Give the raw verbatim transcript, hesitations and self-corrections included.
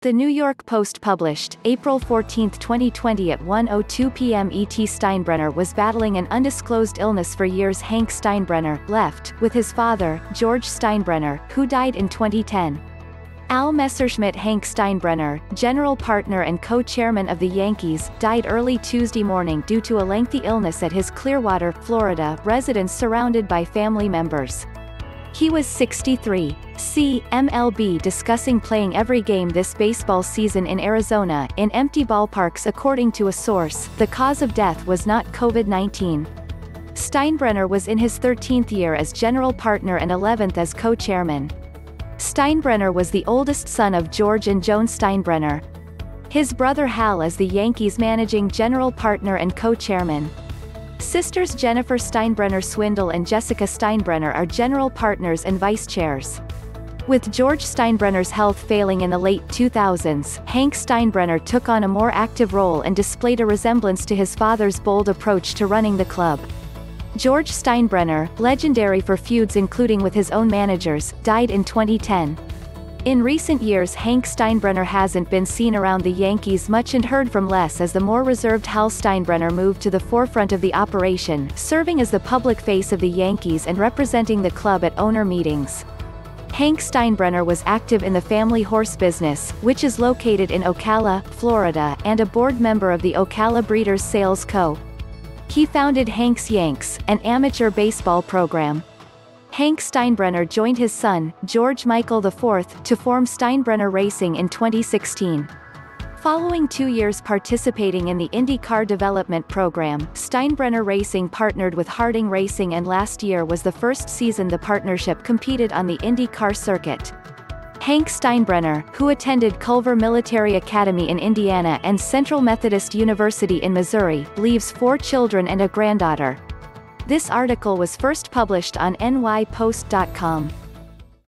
The New York Post published, April fourteenth twenty twenty at one oh two p m E T Steinbrenner was battling an undisclosed illness for years. Hank Steinbrenner left with his father, George Steinbrenner, who died in twenty ten. Al MesserschmidtHank Steinbrenner, general partner and co-chairman of the Yankees, died early Tuesday morning due to a lengthy illness at his Clearwater, Florida, residence surrounded by family members. He was sixty-three. C. M L B discussing playing every game this baseball season in Arizona, in empty ballparks. According to a source, the cause of death was not COVID nineteen. Steinbrenner was in his thirteenth year as general partner and eleventh as co-chairman. Steinbrenner was the oldest son of George and Joan Steinbrenner. His brother Hal is the Yankees' managing general partner and co-chairman. Sisters Jennifer Steinbrenner Swindal and Jessica Steinbrenner are general partners and vice chairs. With George Steinbrenner's health failing in the late two thousands, Hank Steinbrenner took on a more active role and displayed a resemblance to his father's bold approach to running the club. George Steinbrenner, legendary for feuds including with his own managers, died in twenty ten. In recent years, Hank Steinbrenner hasn't been seen around the Yankees much and heard from less as the more reserved Hal Steinbrenner moved to the forefront of the operation, serving as the public face of the Yankees and representing the club at owner meetings. Hank Steinbrenner was active in the family horse business, which is located in Ocala, Florida, and a board member of the Ocala Breeders Sales Co. He founded Hanks Yanks, an amateur baseball program. Hank Steinbrenner joined his son, George Michael the fourth, to form Steinbrenner Racing in twenty sixteen. Following two years participating in the Indy Car development program, Steinbrenner Racing partnered with Harding Racing, and last year was the first season the partnership competed on the Indy Car circuit. Hank Steinbrenner, who attended Culver Military Academy in Indiana and Central Methodist University in Missouri, leaves four children and a granddaughter. This article was first published on N Y post dot com.